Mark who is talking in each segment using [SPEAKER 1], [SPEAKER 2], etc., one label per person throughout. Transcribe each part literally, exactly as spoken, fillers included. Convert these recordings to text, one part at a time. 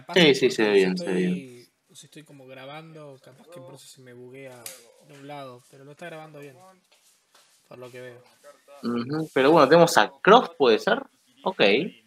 [SPEAKER 1] Capaz
[SPEAKER 2] Sí,
[SPEAKER 1] que
[SPEAKER 2] sí, se
[SPEAKER 1] porque
[SPEAKER 2] ve
[SPEAKER 1] si
[SPEAKER 2] bien, se ve bien.
[SPEAKER 1] estoy, si estoy como grabando, capaz que por eso se me buguea de un lado, pero lo está grabando bien, por lo que veo.
[SPEAKER 2] Ujú, pero bueno, tenemos a Cross, ¿puede ser? Ok.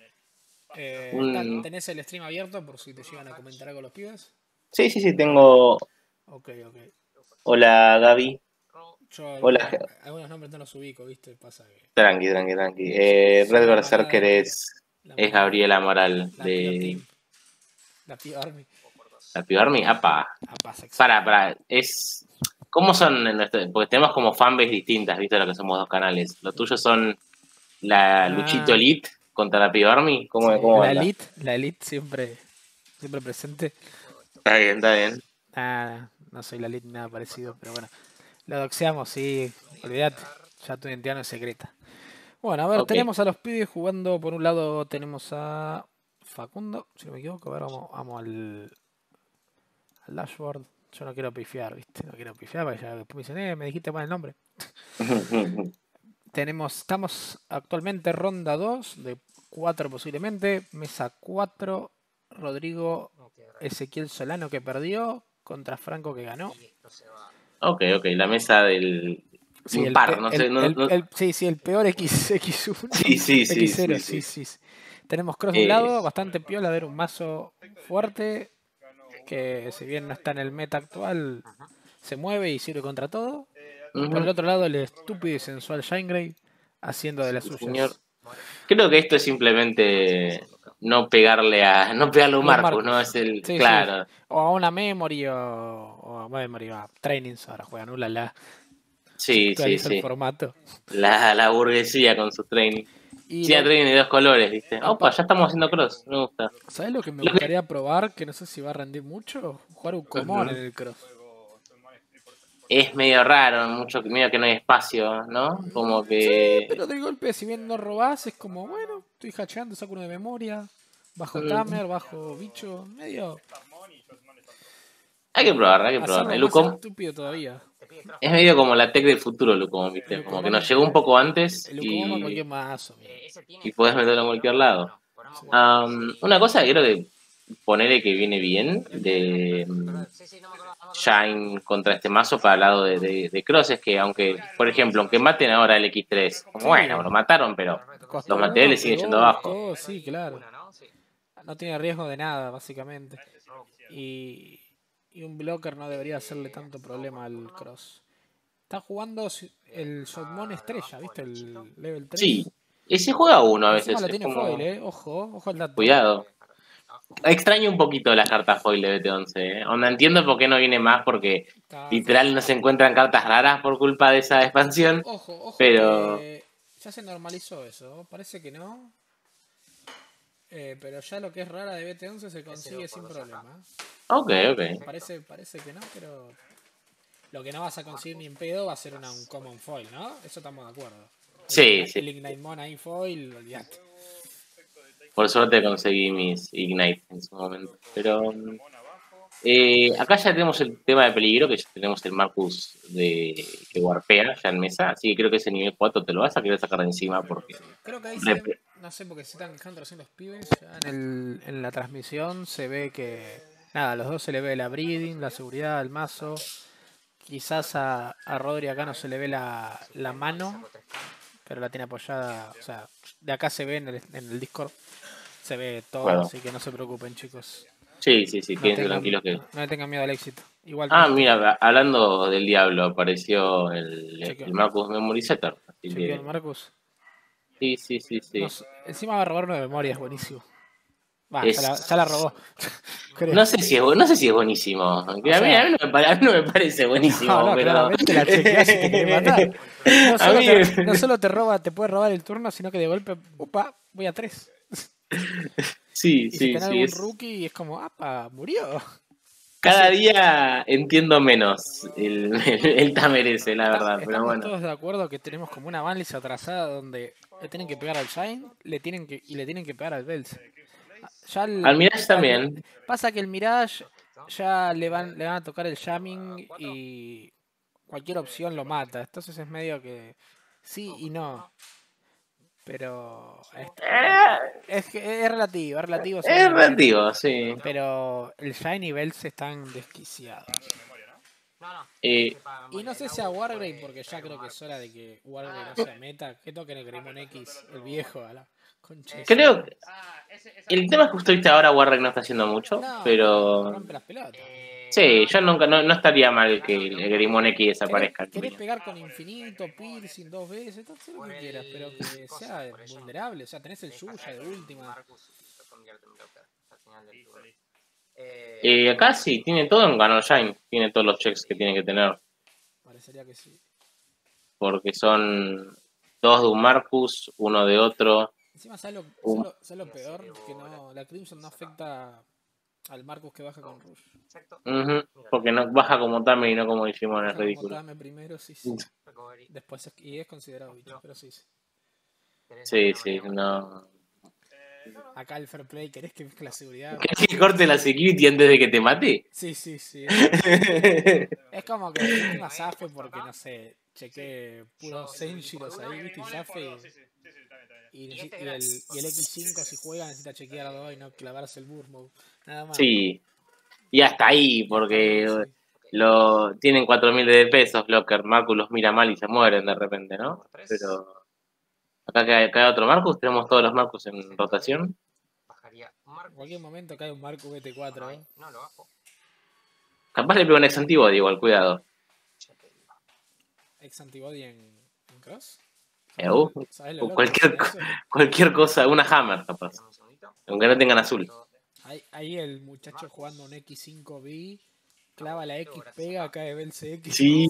[SPEAKER 1] Eh, está-
[SPEAKER 2] Un...
[SPEAKER 1] ¿Tenés el stream abierto por si te llegan a comentar algo los pibes?
[SPEAKER 2] Sí, sí, sí, tengo...
[SPEAKER 1] Ok, ok.
[SPEAKER 2] Hola, Gaby.
[SPEAKER 1] Yo
[SPEAKER 2] Hola,
[SPEAKER 1] algunos,
[SPEAKER 2] Ge-
[SPEAKER 1] algunos nombres no los ubico, ¿viste? Pasa que
[SPEAKER 2] tranqui, tranqui, tranqui.
[SPEAKER 1] son,
[SPEAKER 2] Eh,
[SPEAKER 1] son
[SPEAKER 2] Red
[SPEAKER 1] la
[SPEAKER 2] Berserker
[SPEAKER 1] manada que...
[SPEAKER 2] es,
[SPEAKER 1] La
[SPEAKER 2] es
[SPEAKER 1] manada,
[SPEAKER 2] Gabriela Moral
[SPEAKER 1] la Pio
[SPEAKER 2] de
[SPEAKER 1] Team, la Pio Army.
[SPEAKER 2] la Piba Army. Apa,
[SPEAKER 1] Ah, pasa,
[SPEAKER 2] para,
[SPEAKER 1] exacto.
[SPEAKER 2] para, es... ¿Cómo son en nuestro- porque tenemos como fanbase distintas, ¿viste? Lo que somos dos canales. ¿Los tuyos son la Luchito
[SPEAKER 1] Ah,
[SPEAKER 2] Elite contra la Piba Army? ¿Cómo,
[SPEAKER 1] sí,
[SPEAKER 2] cómo
[SPEAKER 1] la
[SPEAKER 2] anda?
[SPEAKER 1] Elite, la Elite siempre, siempre presente.
[SPEAKER 2] Está bien, está bien.
[SPEAKER 1] Ah, no soy la Elite ni nada parecido, pero bueno. Lo doxeamos, sí, olvídate. Ya tu identidad no es secreta. Bueno, a ver,
[SPEAKER 2] Ok.
[SPEAKER 1] tenemos a los pibes jugando. Por un lado tenemos a Facundo, si no me equivoco. A ver, vamos, vamos al, al dashboard. Yo no quiero pifiar, ¿viste? No quiero pifiar porque ya después me dicen, eh, me dijiste mal el nombre. Tenemos, estamos actualmente ronda dos de cuatro posiblemente. Mesa cuatro. Rodrigo Ezequiel Solano que perdió contra Franco que ganó.
[SPEAKER 2] Ok, ok, la mesa del
[SPEAKER 1] Sí, el,
[SPEAKER 2] impar,
[SPEAKER 1] pe-
[SPEAKER 2] no sé,
[SPEAKER 1] el,
[SPEAKER 2] no,
[SPEAKER 1] el,
[SPEAKER 2] no...
[SPEAKER 1] el- sí, sí, el peor X, X uno,
[SPEAKER 2] Sí, sí, sí,
[SPEAKER 1] X cero,
[SPEAKER 2] sí,
[SPEAKER 1] sí,
[SPEAKER 2] sí.
[SPEAKER 1] sí. sí. Tenemos cross de un
[SPEAKER 2] Eh,
[SPEAKER 1] lado, bastante piola, ver un mazo fuerte, que si bien no está en el meta actual, se mueve y sirve contra todo. Por el
[SPEAKER 2] ujú,
[SPEAKER 1] otro lado, el estúpido y sensual Shinegrave haciendo de las
[SPEAKER 2] sí, señor.
[SPEAKER 1] suyas.
[SPEAKER 2] Creo que esto es simplemente no pegarle a, no pegarle a un
[SPEAKER 1] A los
[SPEAKER 2] Marcus, ¿no?
[SPEAKER 1] Marcus.
[SPEAKER 2] Es el,
[SPEAKER 1] Sí, sí.
[SPEAKER 2] claro,
[SPEAKER 1] O a una Memory o, o a Memory, a Trainings, ahora juegan, ulala. Se
[SPEAKER 2] sí, sí,
[SPEAKER 1] actualiza el
[SPEAKER 2] sí.
[SPEAKER 1] formato.
[SPEAKER 2] La, la burguesía con sus training.
[SPEAKER 1] Y
[SPEAKER 2] Sí, a
[SPEAKER 1] lo,
[SPEAKER 2] training de dos colores, ¿viste? Opa,
[SPEAKER 1] apa-
[SPEAKER 2] ya estamos haciendo cross, me gusta.
[SPEAKER 1] ¿Sabes lo que me
[SPEAKER 2] Lo que,
[SPEAKER 1] gustaría probar? Que no sé si va a rendir mucho. Jugar un común en
[SPEAKER 2] ujú,
[SPEAKER 1] el cross.
[SPEAKER 2] es medio raro, mucho, medio que no hay espacio, ¿no?
[SPEAKER 1] Mm,
[SPEAKER 2] Como
[SPEAKER 1] sí,
[SPEAKER 2] que...
[SPEAKER 1] pero de golpe, si bien no robás, es como, bueno, estoy hacheando, saco uno de memoria. Bajo
[SPEAKER 2] mm,
[SPEAKER 1] Tamer, bajo bicho. Medio.
[SPEAKER 2] hay que probar, hay que probar.
[SPEAKER 1] Hacerlo
[SPEAKER 2] El
[SPEAKER 1] más
[SPEAKER 2] Lucom
[SPEAKER 1] estúpido todavía.
[SPEAKER 2] es medio como la tech del futuro, Lucom,
[SPEAKER 1] El
[SPEAKER 2] ¿viste? Como que nos
[SPEAKER 1] Lucomón.
[SPEAKER 2] llegó un poco antes
[SPEAKER 1] El Lucomón va a
[SPEAKER 2] y,
[SPEAKER 1] cualquier mazo, mira.
[SPEAKER 2] y podés meterlo en cualquier lado.
[SPEAKER 1] Sí.
[SPEAKER 2] Am, una cosa que creo que ponele que viene bien de mm, Shine contra este mazo para el lado de, de, de Cross es que aunque, por ejemplo, aunque maten ahora el equis tres, como bueno,
[SPEAKER 1] Sí.
[SPEAKER 2] lo mataron, pero los
[SPEAKER 1] Costó uno,
[SPEAKER 2] materiales siguen yendo
[SPEAKER 1] pegó,
[SPEAKER 2] abajo.
[SPEAKER 1] buscó, sí, claro. No tiene riesgo de nada, básicamente. Y, y un blocker no debería hacerle tanto problema al cross. Está jugando el Shotmon Estrella, ¿viste? El level
[SPEAKER 2] Sí,
[SPEAKER 1] tres.
[SPEAKER 2] y se juega uno a
[SPEAKER 1] Encima
[SPEAKER 2] veces,
[SPEAKER 1] lo
[SPEAKER 2] es
[SPEAKER 1] tiene foil,
[SPEAKER 2] como,
[SPEAKER 1] ¿eh? Ojo, ojo al dato.
[SPEAKER 2] cuidado. Extraño un poquito las cartas foil de B T once, ¿eh? Onda, entiendo por qué no viene más, porque
[SPEAKER 1] Está, está.
[SPEAKER 2] literal no se encuentran cartas raras por culpa de esa expansión,
[SPEAKER 1] Ojo, ojo
[SPEAKER 2] pero...
[SPEAKER 1] que ya se normalizó eso. Parece que no. Eh, pero ya lo que es rara de B T once se consigue sin problema.
[SPEAKER 2] Ok, ok.
[SPEAKER 1] Parece, parece que no, pero lo que no vas a conseguir ni en pedo va a ser una, un common foil, ¿no? Eso estamos de acuerdo. El
[SPEAKER 2] Sí,
[SPEAKER 1] Ignite,
[SPEAKER 2] sí.
[SPEAKER 1] el Ignite Mon ahí foil, olvídate.
[SPEAKER 2] Por suerte conseguí mis Ignite en su momento. Pero mm, eh, acá ya tenemos el tema de peligro, que ya tenemos el Marcus de que warpea ya en mesa, así que creo que ese nivel cuatro te lo vas a querer sacar de encima porque...
[SPEAKER 1] Sí, creo que ahí se ve,
[SPEAKER 2] rep-
[SPEAKER 1] no sé porque se están quejando recién los pibes, ya en, el, en la transmisión se ve que, nada, a los dos se le ve la breeding, la seguridad, el mazo. Quizás a, a Rodri acá no se le ve la, la mano, pero la tiene apoyada, o sea, de acá se ve en el, en el Discord, se ve todo,
[SPEAKER 2] Bueno,
[SPEAKER 1] así que no se preocupen chicos.
[SPEAKER 2] sí, sí, sí,
[SPEAKER 1] No
[SPEAKER 2] quédense
[SPEAKER 1] tengan,
[SPEAKER 2] tranquilos que...
[SPEAKER 1] no le tengan miedo al éxito.
[SPEAKER 2] Ah,
[SPEAKER 1] Igualmente,
[SPEAKER 2] mira, hablando del diablo, apareció el,
[SPEAKER 1] chequeo,
[SPEAKER 2] el Marcus Memory Setter, así
[SPEAKER 1] chequeo el
[SPEAKER 2] que...
[SPEAKER 1] Marcus.
[SPEAKER 2] Sí, sí, sí, sí.
[SPEAKER 1] Nos, encima va a robar una memoria, es buenísimo. Va, ya la, ya la
[SPEAKER 2] Es...
[SPEAKER 1] robó, creo.
[SPEAKER 2] No sé si es, bu- no sé si es buenísimo. Que
[SPEAKER 1] O
[SPEAKER 2] A mí, a
[SPEAKER 1] sea,
[SPEAKER 2] mí no me, pare- a mí no me parece
[SPEAKER 1] no,
[SPEAKER 2] buenísimo,
[SPEAKER 1] no,
[SPEAKER 2] pero...
[SPEAKER 1] claramente la chequeás y te querés matar. No
[SPEAKER 2] A
[SPEAKER 1] solo
[SPEAKER 2] mí...
[SPEAKER 1] te, no solo te roba, te puede robar el turno, sino que de golpe, upa, voy a tres.
[SPEAKER 2] Sí,
[SPEAKER 1] Y si
[SPEAKER 2] sí,
[SPEAKER 1] tenés
[SPEAKER 2] sí,
[SPEAKER 1] algún
[SPEAKER 2] es...
[SPEAKER 1] rookie, es como, apa, murió.
[SPEAKER 2] Cada
[SPEAKER 1] Casi.
[SPEAKER 2] día entiendo menos el, el, el Tamer ese, la
[SPEAKER 1] Está-
[SPEAKER 2] verdad, pero
[SPEAKER 1] estamos
[SPEAKER 2] bueno.
[SPEAKER 1] todos de acuerdo que tenemos como una banlist atrasada donde le tienen que pegar al Shine le tienen que, y le tienen que pegar al Bells. Ya
[SPEAKER 2] Al
[SPEAKER 1] el,
[SPEAKER 2] Mirage
[SPEAKER 1] al Mi-
[SPEAKER 2] también.
[SPEAKER 1] pasa que el Mirage ya le van, le van a tocar el jamming y cualquier opción lo mata. Entonces es medio que sí y no. Pero es,
[SPEAKER 2] Eh,
[SPEAKER 1] es, que es relativo, es relativo.
[SPEAKER 2] es
[SPEAKER 1] según el nivel,
[SPEAKER 2] relativo, sí.
[SPEAKER 1] pero el Shiny Bells están desquiciados.
[SPEAKER 2] Eh,
[SPEAKER 1] Y no sé si a Wargrave, porque ya creo que es hora de que Wargrave no sea meta. Que toquen el Greymon X, el viejo, a la concha de su-
[SPEAKER 2] creo que el tema es que justo viste ahora Warwick no está haciendo mucho,
[SPEAKER 1] No,
[SPEAKER 2] pero
[SPEAKER 1] rompe las pelotas.
[SPEAKER 2] sí, yo nunca, no, no estaría mal que el Greymon X
[SPEAKER 1] ¿Querés,
[SPEAKER 2] desaparezca.
[SPEAKER 1] querés pegar con infinito, piercing dos veces? Todo lo que quieras, pero que sea vulnerable. O sea, tenés el Yuya de última.
[SPEAKER 2] Eh, acá sí, tiene todo en Ganon Shine, tiene todos los checks que tiene que tener,
[SPEAKER 1] Parecería que sí.
[SPEAKER 2] porque son dos de un Marcus, uno de otro.
[SPEAKER 1] Encima, ¿sabes lo,
[SPEAKER 2] Un-
[SPEAKER 1] sabes lo- sabes lo peor? Que no, la Crimson no afecta al Marcus que baja con Rush.
[SPEAKER 2] Ujú, porque no baja como Tame y no como Digimon, es
[SPEAKER 1] Baja como
[SPEAKER 2] ridículo.
[SPEAKER 1] Tame primero, sí, sí. Después es, y es considerado bicho, pero sí, sí.
[SPEAKER 2] Sí, sí, no.
[SPEAKER 1] Acá el fair play, ¿querés que la seguridad?
[SPEAKER 2] ¿Querés que corte la security antes de que te mate?
[SPEAKER 1] Sí, sí, sí. Es, es como que encima zafe porque, no sé, chequé puros Senshiros ahí, ¿viste? Y zafe. Y, y, y, el, y el equis cinco si juega necesita chequear dos y no clavarse el burst mode. Nada más.
[SPEAKER 2] Sí, y hasta ahí,
[SPEAKER 1] Y hasta
[SPEAKER 2] porque
[SPEAKER 1] ahí, sí.
[SPEAKER 2] lo tienen cuatro mil de pesos, Locker. Marcus los mira mal y se mueren de repente, ¿no? Pero acá queda, queda otro Marcus, tenemos todos los Marcus en rotación.
[SPEAKER 1] En cualquier momento cae un Marcus B T cuatro. ¿eh?
[SPEAKER 2] Capaz le pego un ex antibody igual, cuidado.
[SPEAKER 1] Ex antibody en, en cross.
[SPEAKER 2] Eh, uh,
[SPEAKER 1] ¿Sabes lo
[SPEAKER 2] uh,
[SPEAKER 1] loco que
[SPEAKER 2] cualquier,
[SPEAKER 1] suena eso?
[SPEAKER 2] cualquier cosa, una Hammer capaz. Aunque no tengan azul.
[SPEAKER 1] Ahí, ahí el muchacho jugando un equis cinco B, clava la X, pega, cae el C X.
[SPEAKER 2] Sí,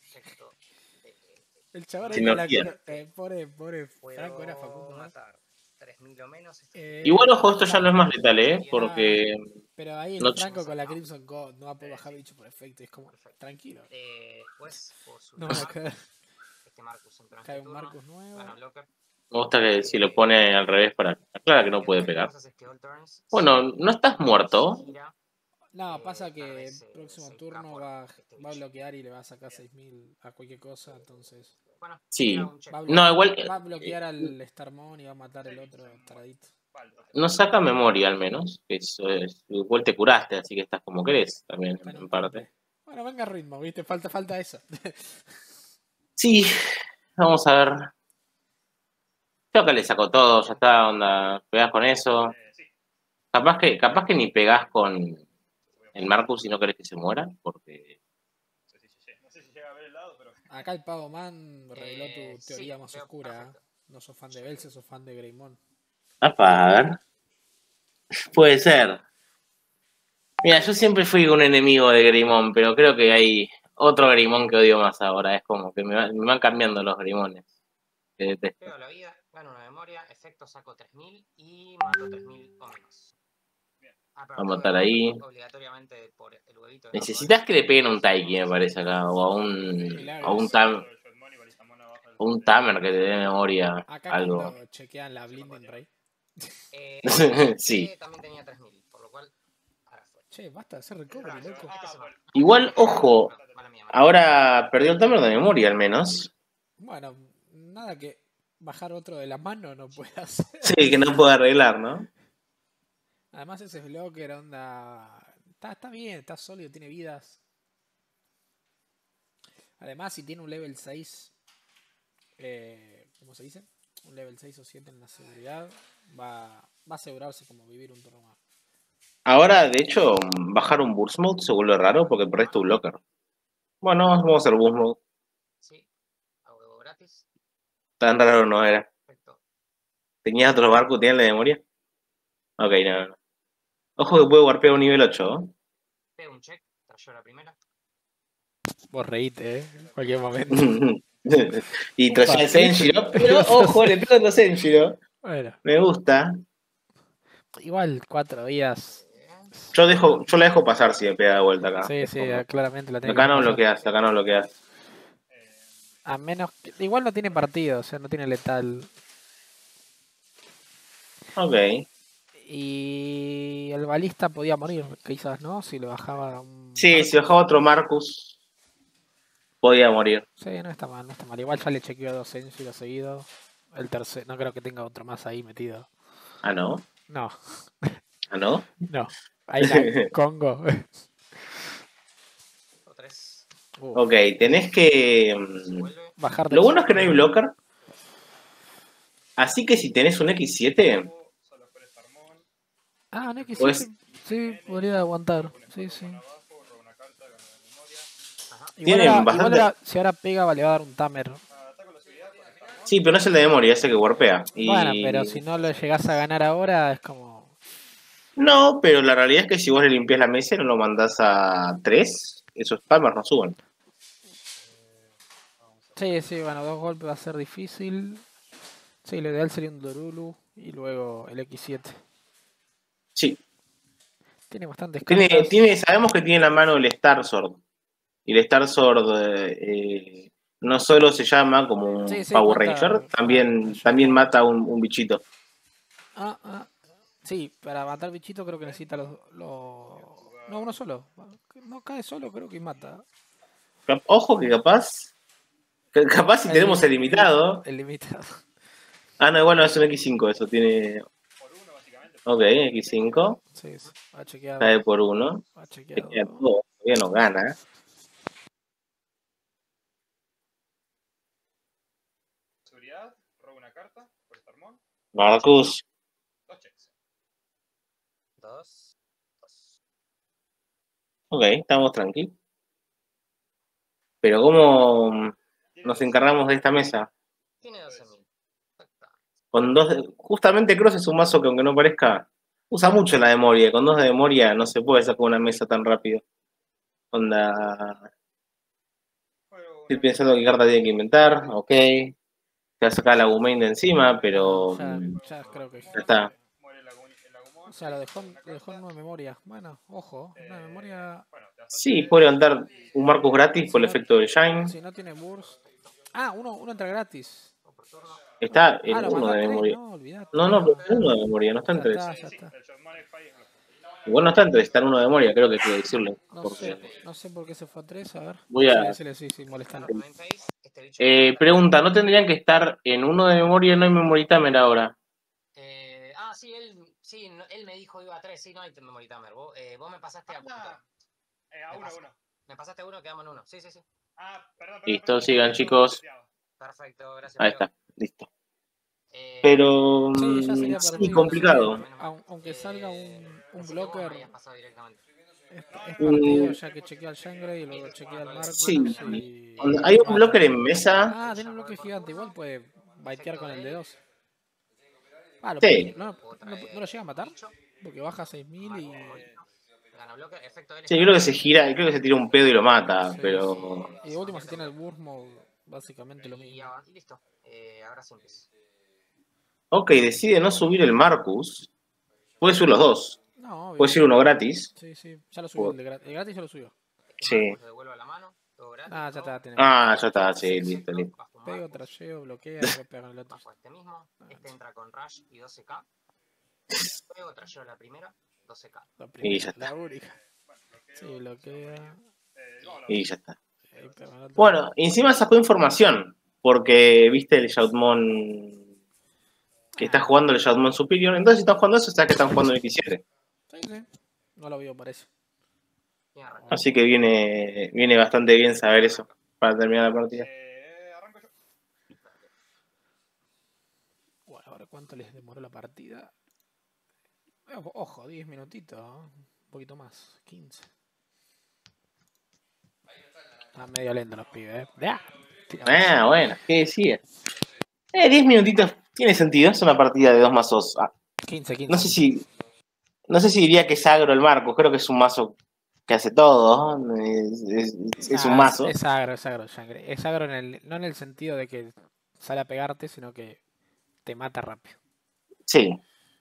[SPEAKER 1] El chaval ahí con la
[SPEAKER 2] tecnología.
[SPEAKER 1] cro- eh, pobre, pobre Franco era Facundo. ¿no? Eh,
[SPEAKER 2] Igual, ojo, esto ya no es más letal, ¿eh? Porque
[SPEAKER 1] pero ahí el
[SPEAKER 2] no,
[SPEAKER 1] Franco con la Crimson God no va a poder bajar bicho por efecto. Es como, tranquilo. No va a caer. Cae un Marcus nuevo.
[SPEAKER 2] me gusta que si lo pone al revés para aclarar que no puede pegar. Bueno, ¿no estás muerto?
[SPEAKER 1] No, pasa que el próximo turno va, va a bloquear y le va a sacar seis mil a cualquier cosa, entonces.
[SPEAKER 2] Sí.
[SPEAKER 1] Va a,
[SPEAKER 2] No, igual
[SPEAKER 1] va a bloquear al Starmon y va a matar el otro taradito.
[SPEAKER 2] no saca memoria al menos. Que eso es, igual te curaste, así que estás como querés también,
[SPEAKER 1] Está en
[SPEAKER 2] en
[SPEAKER 1] un
[SPEAKER 2] parte.
[SPEAKER 1] cumple. Bueno, venga ritmo, ¿viste? Falta, falta eso.
[SPEAKER 2] Sí, vamos a ver. Creo que le sacó todo, ya está, onda, pegás con eso. Capaz que, capaz que ni pegás con el Marcus si no querés que se muera, porque
[SPEAKER 1] Acá el Pago Man reveló tu teoría más oscura. ¿eh? No sos fan de Belce, sos fan de Greymon.
[SPEAKER 2] apa, a ver. Puede ser. Mira, yo siempre fui un enemigo de Greymon, pero creo que hay otro Greymon que odio más ahora. Es como que me, va- me van cambiando los Greymones. Que detesto. Vamos a matar ahí. Necesitas que le peguen un Taiki, me parece acá. O a un. A un, tam, o un Tamer que te dé memoria.
[SPEAKER 1] Acá
[SPEAKER 2] Algo.
[SPEAKER 1] cuando chequean la Blinding Ray.
[SPEAKER 2] Sí.
[SPEAKER 1] Che, basta de hacer recovery, loco.
[SPEAKER 2] Igual, ojo. Ahora perdió el Tamer de memoria al menos.
[SPEAKER 1] Bueno, nada que bajar otro de la mano no puede hacer.
[SPEAKER 2] Sí, que no puede arreglar, ¿no?
[SPEAKER 1] Además ese blocker onda... Está, está bien, está sólido, tiene vidas. Además si tiene un level seis... Eh, ¿Cómo se dice? Un level seis o siete en la seguridad. Va, va a asegurarse como vivir un turno más.
[SPEAKER 2] Ahora, de hecho, bajar un Burst Mode se vuelve raro porque perdés tu blocker. Bueno, vamos a hacer Burst Mode. Tan raro no era. ¿Tenías otro barco? ¿Tenías la memoria? Ok, no, no. Ojo que puede warpear un nivel ocho, ¿eh?
[SPEAKER 1] Vos reíte, eh. En cualquier momento.
[SPEAKER 2] y
[SPEAKER 1] Upa,
[SPEAKER 2] trae el Senshiro. Pero ojo, le pego otro Senshiro.
[SPEAKER 1] Bueno,
[SPEAKER 2] Me gusta.
[SPEAKER 1] igual cuatro días.
[SPEAKER 2] Yo dejo, yo la dejo pasar si me pega de vuelta acá.
[SPEAKER 1] Sí,
[SPEAKER 2] Es
[SPEAKER 1] sí,
[SPEAKER 2] como-
[SPEAKER 1] claramente la tiene
[SPEAKER 2] Acá
[SPEAKER 1] que
[SPEAKER 2] no
[SPEAKER 1] pasar.
[SPEAKER 2] bloqueas, acá no bloqueas.
[SPEAKER 1] A menos que... Igual no tiene partido, o sea, no tiene letal.
[SPEAKER 2] Ok.
[SPEAKER 1] Y el balista podía morir, quizás, ¿no? Si le bajaba un...
[SPEAKER 2] Sí,
[SPEAKER 1] Marcus.
[SPEAKER 2] si bajaba otro Marcus, podía morir.
[SPEAKER 1] Sí, no está mal, no está mal. Igual ya le chequeó dos Senshiro seguidos. El tercer, no creo que tenga otro más ahí metido.
[SPEAKER 2] Ah, ¿no?
[SPEAKER 1] No,
[SPEAKER 2] Ah, ¿no?
[SPEAKER 1] no. Ahí la Congo.
[SPEAKER 3] O tres.
[SPEAKER 1] Uf,
[SPEAKER 2] Ok, tenés que...
[SPEAKER 3] Se
[SPEAKER 2] mm,
[SPEAKER 3] vuelve.
[SPEAKER 1] bajar de
[SPEAKER 2] Lo bueno es que no hay blocker. Así que si tenés un equis siete,
[SPEAKER 1] Ah, un equis siete.
[SPEAKER 2] pues
[SPEAKER 1] Sí, podría aguantar. Sí, sí.
[SPEAKER 3] Ajá.
[SPEAKER 1] Igual
[SPEAKER 2] tienen
[SPEAKER 1] ahora, igual
[SPEAKER 2] bastante...
[SPEAKER 1] ahora, si ahora pega, le va a dar un tamer.
[SPEAKER 2] Sí, pero no es el de memoria, ese que warpea.
[SPEAKER 1] Bueno, pero
[SPEAKER 2] Y...
[SPEAKER 1] si no lo llegás a ganar ahora, es como.
[SPEAKER 2] No, pero la realidad es que si vos le limpias la mesa y no lo mandás a tres, esos spammers no suben.
[SPEAKER 1] Sí, sí, bueno, dos golpes va a ser difícil. Sí, lo ideal sería un Dorulu y luego el equis siete.
[SPEAKER 2] Sí.
[SPEAKER 1] Tiene bastantes
[SPEAKER 2] Tiene,
[SPEAKER 1] cartas.
[SPEAKER 2] tiene, sabemos que tiene la mano el Star Sword. Y el Star Sword eh, no solo se llama como un
[SPEAKER 1] Sí, sí,
[SPEAKER 2] Power
[SPEAKER 1] mata.
[SPEAKER 2] Ranger, también,
[SPEAKER 1] Claro,
[SPEAKER 2] también
[SPEAKER 1] Shockmore.
[SPEAKER 2] mata un, un bichito.
[SPEAKER 1] Ah, ah. Sí, para matar bichito creo que necesita los, los... No, uno solo. No cae solo, creo que mata.
[SPEAKER 2] Cap- Ojo que capaz, que capaz si
[SPEAKER 1] El,
[SPEAKER 2] tenemos el limitado.
[SPEAKER 1] el limitado.
[SPEAKER 2] Ah, no, bueno, es un equis cinco, eso tiene. Ok, equis cinco,
[SPEAKER 1] Sí, sí. Va chequeado.
[SPEAKER 2] cae por uno.
[SPEAKER 1] Va
[SPEAKER 2] Se
[SPEAKER 1] chequeado.
[SPEAKER 2] queda todo, todavía no gana. Marcus,
[SPEAKER 3] Dos. Dos.
[SPEAKER 2] ok, estamos tranquilos. Pero ¿cómo nos encargamos de esta mesa?
[SPEAKER 3] Tiene doce mil.
[SPEAKER 2] Con dos de- justamente Cross es un mazo que aunque no parezca, usa mucho la memoria. Con dos de memoria no se puede sacar una mesa tan rápido. Onda. Estoy pensando qué carta tiene que inventar, ok. Te va a sacar la Gumain de encima, pero
[SPEAKER 1] Bueno, ya,
[SPEAKER 2] mm,
[SPEAKER 1] ya creo que.
[SPEAKER 2] ya está.
[SPEAKER 1] O sea, lo dejó, lo dejó en nueva memoria. Bueno, ojo, nueva memoria.
[SPEAKER 2] Sí, puede levantar un Marcus gratis por
[SPEAKER 1] Si
[SPEAKER 2] el
[SPEAKER 1] no,
[SPEAKER 2] efecto del Shine.
[SPEAKER 1] si no tiene burst. Ah, uno, uno entra gratis.
[SPEAKER 3] Por turno.
[SPEAKER 2] Está
[SPEAKER 1] Ah,
[SPEAKER 2] en
[SPEAKER 1] lo
[SPEAKER 2] uno
[SPEAKER 1] manda a
[SPEAKER 2] de
[SPEAKER 1] tres,
[SPEAKER 2] memoria.
[SPEAKER 1] no, olvidate.
[SPEAKER 2] No, no, pero está en uno de memoria, no está en
[SPEAKER 1] Ya
[SPEAKER 2] tres.
[SPEAKER 1] está, ya está.
[SPEAKER 2] Igual no está en tres, está en uno de memoria, creo que hay que decirlo.
[SPEAKER 1] No
[SPEAKER 2] Porque
[SPEAKER 1] sé, no sé por qué se fue a tres, a ver.
[SPEAKER 2] voy
[SPEAKER 1] Sí,
[SPEAKER 2] a.
[SPEAKER 1] decirle sí, sí, molestalo.
[SPEAKER 3] No hay face. Este bicho
[SPEAKER 2] Eh,
[SPEAKER 3] mata.
[SPEAKER 2] pregunta, ¿no tendrían que estar en uno de memoria y no hay memory timer ahora?
[SPEAKER 3] Eh, ah, sí, él, sí, no- él me dijo iba a tres, sí, no hay memory timer. Vos, eh, vos me pasaste a punto.
[SPEAKER 4] Eh, a
[SPEAKER 3] Me
[SPEAKER 4] uno,
[SPEAKER 3] pas-
[SPEAKER 4] uno.
[SPEAKER 3] Me pasaste a uno, quedamos en uno. Sí, sí, sí.
[SPEAKER 4] Ah, perdón, perdón.
[SPEAKER 2] Listo,
[SPEAKER 4] perdón,
[SPEAKER 2] sigan,
[SPEAKER 4] perdón,
[SPEAKER 2] chicos.
[SPEAKER 4] seteado.
[SPEAKER 3] Perfecto, gracias.
[SPEAKER 2] Ahí
[SPEAKER 3] Pío.
[SPEAKER 2] está, listo.
[SPEAKER 3] Eh,
[SPEAKER 2] Pero.
[SPEAKER 1] Sí, ya
[SPEAKER 2] mm,
[SPEAKER 1] sería
[SPEAKER 2] Sí,
[SPEAKER 1] partido.
[SPEAKER 2] complicado.
[SPEAKER 1] Sí, aun- aunque salga un, un
[SPEAKER 3] pensé que vos me
[SPEAKER 1] blocker,
[SPEAKER 3] habías pasado directamente.
[SPEAKER 1] es, es
[SPEAKER 2] Mm,
[SPEAKER 1] partido ya que chequea el Shangri y luego chequea el Marcus
[SPEAKER 2] Sí.
[SPEAKER 1] y,
[SPEAKER 2] Hay
[SPEAKER 1] y
[SPEAKER 2] un
[SPEAKER 1] mata.
[SPEAKER 2] blocker en mesa.
[SPEAKER 1] Ah, tiene un bloque gigante, igual puede baitear con el de dos. Ah, lo
[SPEAKER 2] Sí.
[SPEAKER 1] puede- no,
[SPEAKER 3] Puedo
[SPEAKER 1] no-
[SPEAKER 3] traer
[SPEAKER 1] no lo llega a matar
[SPEAKER 3] bicho,
[SPEAKER 1] porque baja seis mil y.
[SPEAKER 3] gana bloque, efecto de él
[SPEAKER 2] Sí,
[SPEAKER 3] está
[SPEAKER 2] creo que
[SPEAKER 3] en-
[SPEAKER 2] se gira, creo que se tira un pedo y lo mata,
[SPEAKER 1] Sí,
[SPEAKER 2] pero.
[SPEAKER 1] sí. Y de último, si tiene el Burst Mode, básicamente lo
[SPEAKER 3] Y,
[SPEAKER 1] mismo.
[SPEAKER 3] ya- y listo. Eh, ahora sí empiezo.
[SPEAKER 2] Ok, decide no subir el Marcus. Puede subir los dos.
[SPEAKER 1] No, obvio.
[SPEAKER 2] Puede ser uno gratis.
[SPEAKER 1] Sí, sí, ya lo subió. El, de gra- el gratis ya lo subió.
[SPEAKER 3] Este
[SPEAKER 2] Sí.
[SPEAKER 3] Marcus lo devuelvo a la mano. Todo gratis.
[SPEAKER 1] Ah, ya
[SPEAKER 3] todo.
[SPEAKER 1] está, tiene.
[SPEAKER 2] Ah, ya está, sí,
[SPEAKER 1] Sí, sí.
[SPEAKER 2] listo, listo.
[SPEAKER 3] Bajo un
[SPEAKER 1] Pego,
[SPEAKER 3] Marcus,
[SPEAKER 1] trasheo, bloquea y después pega con el otro.
[SPEAKER 3] bajo este mismo. Este entra con Rush y doce K. Pego, trasheo la primera, doce K.
[SPEAKER 1] La primera,
[SPEAKER 2] ya está.
[SPEAKER 1] la única. Sí, bloquea.
[SPEAKER 2] Y ya está.
[SPEAKER 1] Ahí pega con el otro.
[SPEAKER 2] Bueno, y encima sacó información. Porque viste el Shoutmon que está jugando el Shoutmon Superior. Entonces, si están jugando eso, sabes que están jugando el equis siete.
[SPEAKER 1] Sí, sí. No lo vio, parece.
[SPEAKER 3] Y arranca.
[SPEAKER 2] Así que viene, viene bastante bien saber eso para terminar la partida.
[SPEAKER 4] Eh, arranco yo.
[SPEAKER 1] Bueno, ahora cuánto les demoró la partida. Ojo, ojo, diez minutitos, ¿no? Un poquito más, quince. Ah, medio lento los pibes, ¿eh? ¡Ya! Tiramos.
[SPEAKER 2] Ah, bueno, ¿qué decía? Eh, diez minutitos tiene sentido, es una partida de dos mazos. Ah,
[SPEAKER 1] quince, quince.
[SPEAKER 2] no sé si. No sé si diría que es agro el Marcus, creo que es un mazo que hace todo, ¿no? es, es- es un
[SPEAKER 1] Ah,
[SPEAKER 2] mazo.
[SPEAKER 1] Es, es agro, es agro, Shangri. Es agro en el, no en el sentido de que sale a pegarte, sino que te mata rápido.
[SPEAKER 2] Sí,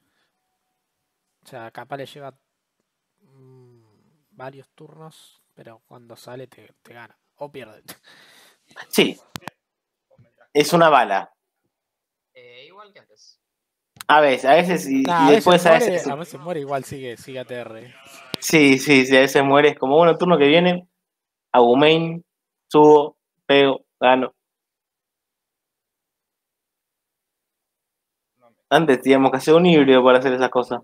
[SPEAKER 1] O sea, capaz le lleva mm, varios turnos, pero cuando sale te, te gana. O pierde.
[SPEAKER 2] sí. Es una bala.
[SPEAKER 3] Eh, igual que antes.
[SPEAKER 2] A veces, a veces y,
[SPEAKER 1] Nah,
[SPEAKER 2] y
[SPEAKER 1] a
[SPEAKER 2] después
[SPEAKER 1] veces
[SPEAKER 2] a
[SPEAKER 1] muere,
[SPEAKER 2] veces.
[SPEAKER 1] a veces muere igual sigue, sigue A T R.
[SPEAKER 2] Sí, sí, sí, a veces mueres. Como bueno, el turno que viene, Agumain, subo, pego, gano. Antes teníamos que hacer un híbrido para hacer esas cosas.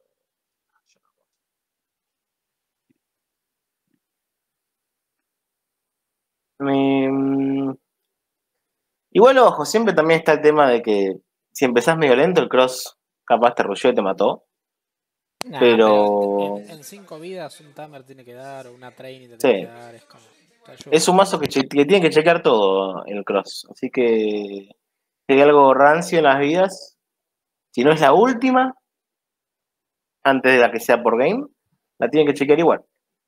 [SPEAKER 2] Me... mm, Igual, ojo, siempre también está el tema de que si empezás medio lento, el cross capaz te rusheó y te mató.
[SPEAKER 1] Nah,
[SPEAKER 2] Pero-
[SPEAKER 1] en, en cinco vidas un Tamer tiene que dar, o una Training te
[SPEAKER 2] Sí.
[SPEAKER 1] tiene que dar, es como. te ayuda.
[SPEAKER 2] Es un mazo que, che- que tiene que checar todo el cross. Así que si hay algo rancio en las vidas, si no es la última, antes de la que sea por game, la tiene que chequear igual.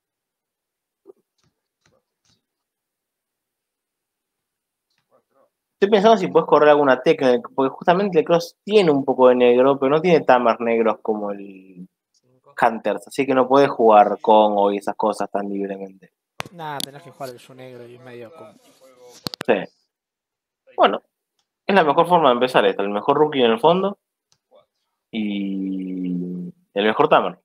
[SPEAKER 2] Estoy pensando si puedes correr alguna técnica, porque justamente el cross tiene un poco de negro, pero no tiene tamers negros como el
[SPEAKER 3] Cinco.
[SPEAKER 2] Hunters, así que no puedes jugar Congo y esas cosas tan libremente.
[SPEAKER 1] Nada, tenés que jugar el Yu negro y es medio como.
[SPEAKER 2] Sí. Bueno, es la mejor forma de empezar esta, el mejor rookie en el fondo y el mejor tamer.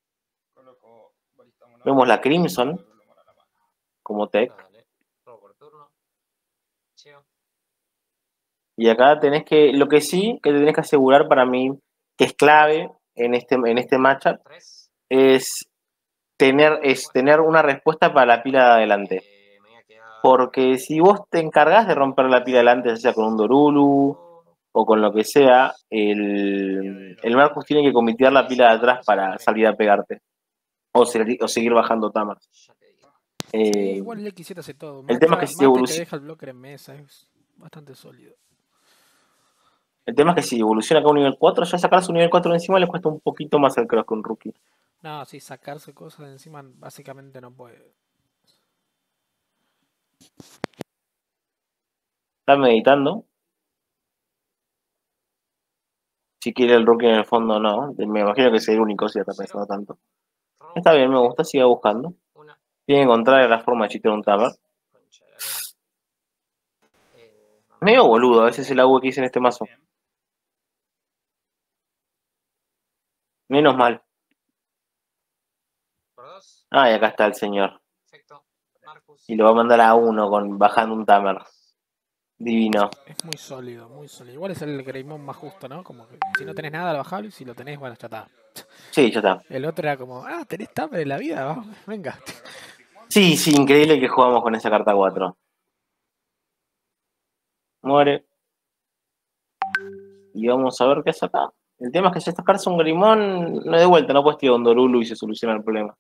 [SPEAKER 2] Vemos la Crimson como tech.
[SPEAKER 3] Dale. Robo por turno. Cheo.
[SPEAKER 2] Y acá tenés que, lo que sí que te tenés que asegurar para mí, que es clave en este, en este matchup,
[SPEAKER 3] Tres.
[SPEAKER 2] es tener, es tener una respuesta para la pila de adelante.
[SPEAKER 3] Eh, me voy a quedar.
[SPEAKER 2] Porque si vos te encargás de romper la pila de adelante, ya sea con un Dorulu o con lo que sea, el, el Marcus tiene que comitear la pila de atrás para salir a pegarte. O, seguir- o seguir bajando Tamers.
[SPEAKER 3] Ya te digo.
[SPEAKER 1] Sí,
[SPEAKER 2] Eh,
[SPEAKER 1] igual el X siete hace todo.
[SPEAKER 2] el tema es que
[SPEAKER 1] Mata-
[SPEAKER 2] si
[SPEAKER 1] mata y te
[SPEAKER 2] evoluciona-
[SPEAKER 1] deja el blocker en mesa, es bastante sólido.
[SPEAKER 2] el tema es que si evoluciona acá a un nivel cuatro, ya sacarse un nivel cuatro de encima le cuesta un poquito más el cross que un rookie.
[SPEAKER 1] No, sí, sacarse cosas de encima básicamente no puede.
[SPEAKER 2] Está meditando. Si quiere el rookie en el fondo, no. Me imagino que es el único si está pensando tanto.
[SPEAKER 3] Robo.
[SPEAKER 2] Está bien, me gusta, siga buscando.
[SPEAKER 3] Una.
[SPEAKER 2] Tiene que encontrar la forma de chitear un tamer.
[SPEAKER 3] Concha de la lora. Eh, vamos.
[SPEAKER 2] Medio boludo a veces el agua que hice en este mazo. Menos mal.
[SPEAKER 3] Por dos.
[SPEAKER 2] Ah, y acá está el señor.
[SPEAKER 3] Perfecto. Marcus.
[SPEAKER 2] Y lo va a mandar a uno con bajando un tamer. Divino.
[SPEAKER 1] Es muy sólido, muy sólido. Igual es el Greymon más justo, ¿no? Como que si no tenés nada, lo bajás y si lo tenés, bueno, ya está.
[SPEAKER 2] Sí, ya está.
[SPEAKER 1] El otro era como, ah, tenés Tamer en la vida, vamos, venga.
[SPEAKER 2] Sí, sí, increíble que jugamos con esa carta cuatro. Muere. Y vamos a ver qué hace acá. El tema es que si esta carta es un Grimón, no de vuelta, no puedes tirar un Dorulu y se soluciona el problema.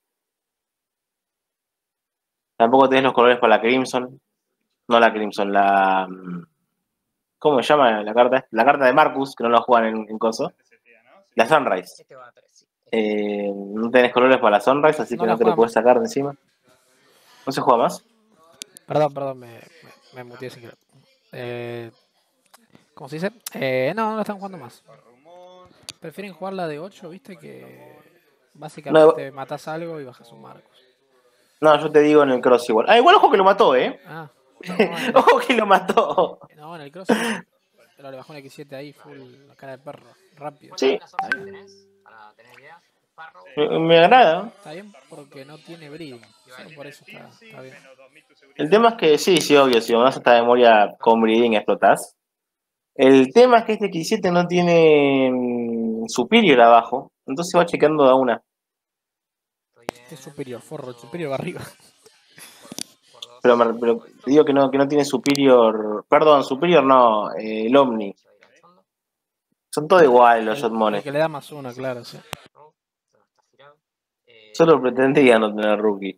[SPEAKER 2] Tampoco tenés los colores para la Crimson. No la Crimson, la... ¿Cómo se llama la carta? La carta de Marcus, que no la juegan en, en coso. La Sunrise.
[SPEAKER 3] Este va a tres. Sí.
[SPEAKER 2] Eh, no tenés colores para la Sunrise, así
[SPEAKER 1] No
[SPEAKER 2] que
[SPEAKER 1] la
[SPEAKER 2] no te lo
[SPEAKER 1] jugamos.
[SPEAKER 2] puedes sacar de encima. ¿No se juega más?
[SPEAKER 1] Perdón, perdón, me, me, me muteé sin querer. Eh, ¿Cómo se dice? Eh, no, no la están jugando más. Prefieren jugar la de ocho, viste, que básicamente matás algo y bajas un Marcos.
[SPEAKER 2] No, yo te digo en el cross igual. Ah, igual ojo que lo mató, ¿eh?
[SPEAKER 1] Ah, no, en el,
[SPEAKER 2] Ojo que lo mató.
[SPEAKER 1] no, en el cross igual, pero le bajó un X siete ahí, full la cara de perro, rápido.
[SPEAKER 2] Sí.
[SPEAKER 3] ¿Cuántas opciones tenés? Para tener idea. Sparrow.
[SPEAKER 2] Me, me agrada.
[SPEAKER 1] Está bien porque no tiene breeding, solo por eso está, está bien.
[SPEAKER 2] El tema es que sí, sí, obvio, si mandás esta memoria con breeding explotás. El tema es que este X siete no tiene mm, superior abajo, entonces va chequeando a una.
[SPEAKER 3] Estoy en-
[SPEAKER 1] Es superior, forro, el superior va arriba.
[SPEAKER 3] Por dos.
[SPEAKER 2] Pero, me- pero te digo que no, que no tiene superior. Perdón, superior no, eh, el Omni.
[SPEAKER 3] Se va a ir al fondo.
[SPEAKER 2] Son todos iguales los
[SPEAKER 1] El,
[SPEAKER 2] Shotmones.
[SPEAKER 1] el que le da más uno, claro, sí.
[SPEAKER 3] Robo. Se nos está girado. Eh,
[SPEAKER 2] Solo pretendía no tener rookie.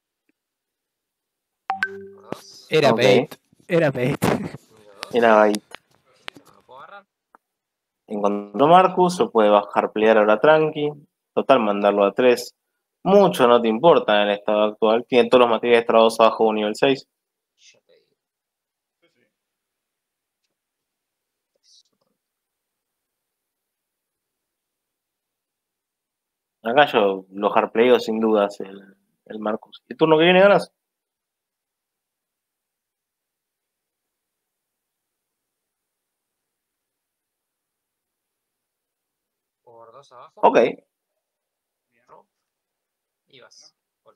[SPEAKER 3] por dos.
[SPEAKER 1] Era
[SPEAKER 2] Ok.
[SPEAKER 1] bait, era bait.
[SPEAKER 3] Número dos.
[SPEAKER 2] Era ahí.
[SPEAKER 3] No lo puedo agarrar.
[SPEAKER 2] Encontró Marcus, lo puede bajar pelear ahora tranqui. Total, mandarlo a tres. Mucho no te importa en el estado actual. Tiene todos los materiales trabados abajo de un nivel seis.
[SPEAKER 3] Ya te digo.
[SPEAKER 2] Acá yo lo hardplayo sin dudas el, el Marcus. ¿El turno que viene ganas?
[SPEAKER 3] Por dos abajo.
[SPEAKER 2] Ok.
[SPEAKER 3] Robo. Y vas. Gol.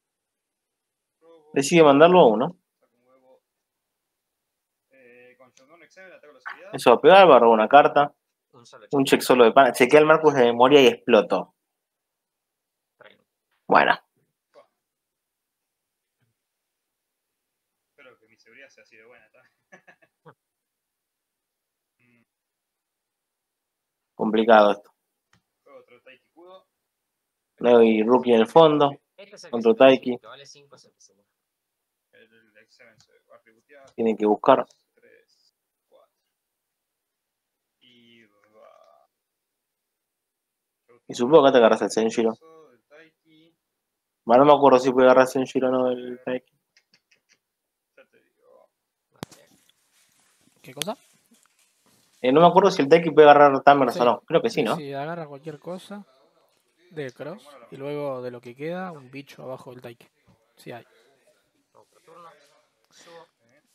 [SPEAKER 2] Decide mandarlo a uno.
[SPEAKER 4] Eh, con Shogun Excel, ataco la seguridad.
[SPEAKER 2] Eso va a pegar, va a robar una carta.
[SPEAKER 3] Un Un solo
[SPEAKER 2] Un check solo de pana. Chequea el Marcus de memoria y exploto.
[SPEAKER 3] Training.
[SPEAKER 2] Bueno,
[SPEAKER 4] Espero que mi seguridad sea así de buena. ¿Tá? Mm,
[SPEAKER 2] complicado esto.
[SPEAKER 4] Juego otro Taiki Kudo.
[SPEAKER 2] Le doy rookie en el fondo.
[SPEAKER 3] Este es el
[SPEAKER 2] Contra
[SPEAKER 3] que se
[SPEAKER 2] Taiki.
[SPEAKER 3] el que vale cinco es el que se le-
[SPEAKER 4] El Excellent se va a tributear.
[SPEAKER 2] Tiene que buscar.
[SPEAKER 4] tres, cuatro. Y va.
[SPEAKER 2] Y supongo que te agarras el Senshiro.
[SPEAKER 4] Del Taiki.
[SPEAKER 2] Bueno, no me acuerdo si puede agarrar Senshiro o no del Taiki.
[SPEAKER 4] Ya te digo.
[SPEAKER 3] Vale.
[SPEAKER 1] ¿Qué cosa?
[SPEAKER 2] Eh, no me acuerdo si el Taiki puede agarrar Tamers
[SPEAKER 1] Sí.
[SPEAKER 2] o no. Creo que sí, ¿no?
[SPEAKER 1] Sí, agarra cualquier cosa de cross y luego de lo que queda, un bicho abajo del Taiki. Sí hay.
[SPEAKER 3] Otro turno. Subo.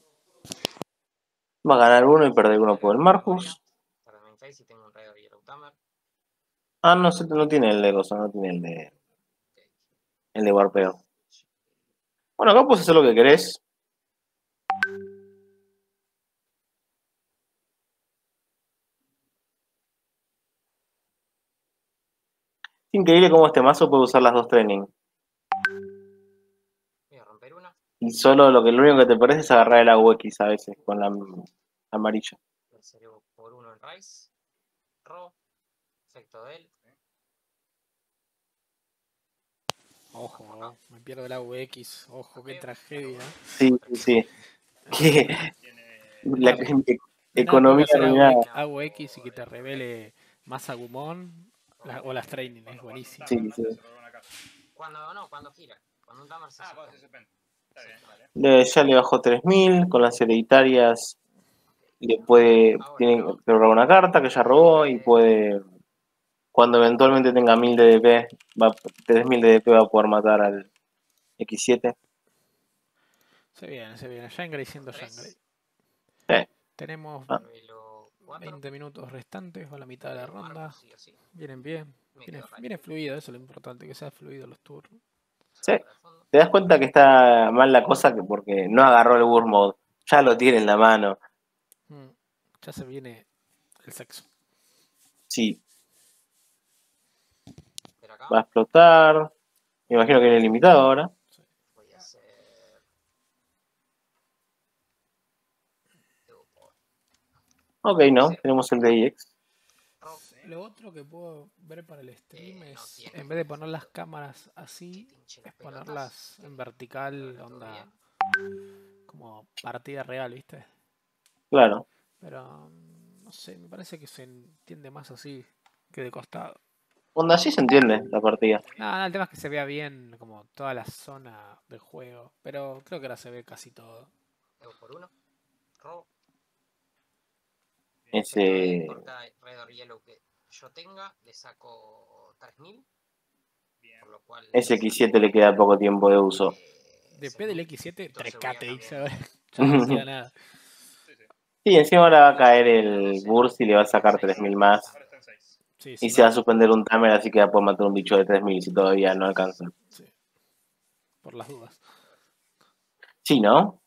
[SPEAKER 2] Va a ganar uno y perder uno por el Marcus.
[SPEAKER 3] Para mi face y tengo un Rayo Yellow Tamer.
[SPEAKER 2] Ah, no, sé, no tiene el de cosa, no tiene el de,
[SPEAKER 3] Ok.
[SPEAKER 2] el de warpeo. Bueno, acá puedes hacer lo que querés. Es increíble cómo este mazo puede usar las dos training.
[SPEAKER 3] Voy a romper una.
[SPEAKER 2] Y solo lo que lo único que te parece es agarrar el A U X a veces con la amarilla.
[SPEAKER 3] El cerebro por uno en Rise. Ro. Efecto de él.
[SPEAKER 1] Ojo, me pierdo el A U X. Ojo, qué tragedia.
[SPEAKER 2] Sí, sí, sí. Que
[SPEAKER 4] Tiene.
[SPEAKER 2] la
[SPEAKER 1] Nada,
[SPEAKER 2] e-
[SPEAKER 1] no hay nada peor
[SPEAKER 2] economía
[SPEAKER 1] que hacer
[SPEAKER 2] arruinada.
[SPEAKER 1] A U X y que te revele más Agumon la- o las training, es buenísimo.
[SPEAKER 2] Sí,
[SPEAKER 4] Tamer,
[SPEAKER 2] sí.
[SPEAKER 4] ¿no? Se robó una carta.
[SPEAKER 3] Cuando no, cuando gira. Cuando un Tamer se
[SPEAKER 4] Ah, vos
[SPEAKER 3] suspende.
[SPEAKER 4] ese pen. Está bien, vale.
[SPEAKER 2] Le- ya le bajó tres mil, con las hereditarias le puede, tiene que robar una carta que ya robó y puede, cuando eventualmente tenga mil de D P, va, tres mil de D P va a poder matar al X siete.
[SPEAKER 1] Se viene, se viene. Shangri siendo Shangri.
[SPEAKER 2] Sí.
[SPEAKER 1] Tenemos
[SPEAKER 2] Ah.
[SPEAKER 3] Revelo cuatro.
[SPEAKER 1] veinte minutos restantes o la mitad de la
[SPEAKER 3] Revelo
[SPEAKER 1] ronda.
[SPEAKER 3] Marcus, sí o sí.
[SPEAKER 1] Vienen bien.
[SPEAKER 3] Me
[SPEAKER 1] Viene,
[SPEAKER 3] quedo Ray.
[SPEAKER 1] viene fluido, eso es lo importante, que sea fluido los turnos.
[SPEAKER 2] Sí.
[SPEAKER 3] Para el fondo.
[SPEAKER 2] Te das cuenta que está mal la cosa que porque no agarró el Burst Mode, ya lo tiene en la mano.
[SPEAKER 1] Mm, Ya se viene el sexo.
[SPEAKER 2] Sí,
[SPEAKER 3] Pero acá
[SPEAKER 2] va a explotar. Me imagino que viene limitado ahora.
[SPEAKER 3] voy a hacer.
[SPEAKER 2] Ok, no, tenemos el de I X.
[SPEAKER 3] Ro.
[SPEAKER 1] Lo otro que puedo ver para el stream
[SPEAKER 3] Eh, no
[SPEAKER 1] es,
[SPEAKER 3] tiene.
[SPEAKER 1] en vez de poner las cámaras así,
[SPEAKER 3] Que tinche
[SPEAKER 1] es
[SPEAKER 3] las pelotas.
[SPEAKER 1] ponerlas en
[SPEAKER 3] Que
[SPEAKER 1] vertical,
[SPEAKER 3] todo
[SPEAKER 1] onda,
[SPEAKER 3] bien.
[SPEAKER 1] como partida real, ¿viste?
[SPEAKER 2] Claro.
[SPEAKER 1] Pero, mm, no sé, me parece que se entiende más así que de costado.
[SPEAKER 2] Onda, así se entiende la partida.
[SPEAKER 1] Nada, nada, el tema es que se vea bien como toda la zona del juego, pero creo que ahora se ve casi todo.
[SPEAKER 3] Juego por uno. Ro.
[SPEAKER 2] Ese.
[SPEAKER 3] Por cada Red or Yellow que yo tenga, le saco tres mil.
[SPEAKER 4] Bien.
[SPEAKER 3] Por lo cual.
[SPEAKER 2] Ese X siete le queda poco tiempo de uso.
[SPEAKER 3] eh,
[SPEAKER 1] D P
[SPEAKER 3] según-
[SPEAKER 1] del X siete,
[SPEAKER 3] punto de
[SPEAKER 1] trecate,
[SPEAKER 3] seguridad
[SPEAKER 1] dice
[SPEAKER 3] también.
[SPEAKER 1] ahora. Ya no queda nada.
[SPEAKER 4] Sí, sí.
[SPEAKER 2] Sí, encima ahora va a caer el Burst y le va a sacar tres mil más.
[SPEAKER 4] Ahora está en seis.
[SPEAKER 1] Sí,
[SPEAKER 2] Y
[SPEAKER 1] sí,
[SPEAKER 2] se va a
[SPEAKER 1] va-
[SPEAKER 2] suspender un Tamer, así que va a poder matar un bicho de tres mil si todavía no alcanza.
[SPEAKER 1] sí, por las dudas.
[SPEAKER 2] Sí, ¿no?